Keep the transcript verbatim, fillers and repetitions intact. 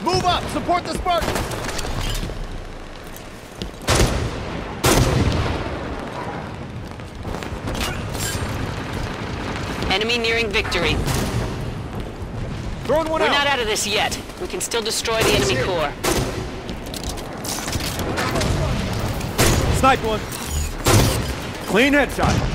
Move up! Support the Spartans! Enemy nearing victory. Throwing one We're out! not out of this yet. We can still destroy the enemy core. Snipe one! Clean headshot!